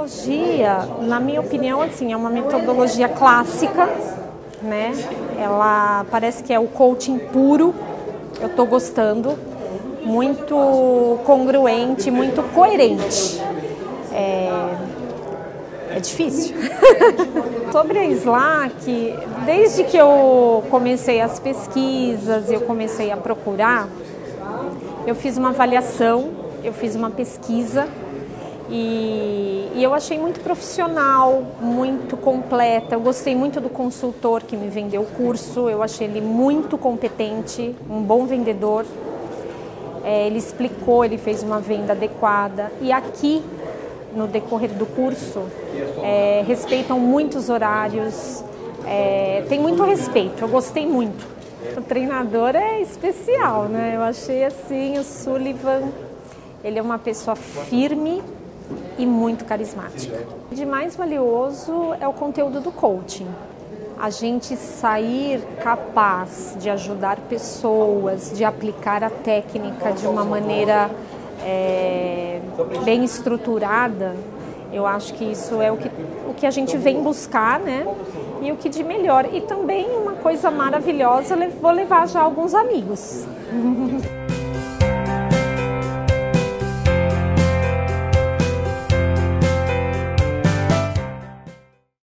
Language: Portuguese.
metodologia, na minha opinião, assim, é uma metodologia clássica, né? Ela parece que é o coaching puro. Eu estou gostando, muito congruente, muito coerente. É difícil. Sobre a Slack, desde que eu comecei as pesquisas, eu comecei a procurar, eu fiz uma avaliação, eu fiz uma pesquisa e eu achei muito profissional, muito completa. Eu gostei muito do consultor que me vendeu o curso, eu achei ele muito competente, um bom vendedor. Ele explicou, ele fez uma venda adequada. E aqui, no decorrer do curso, respeitam muitos horários, tem muito respeito, eu gostei muito. O treinador é especial, né? Eu achei assim, o Sullivan, ele é uma pessoa firme e muito carismática. O de mais valioso é o conteúdo do coaching. A gente sair capaz de ajudar pessoas, de aplicar a técnica de uma maneira bem estruturada, eu acho que isso é o que a gente vem buscar, né? E o que de melhor. E também uma coisa maravilhosa, vou levar já alguns amigos.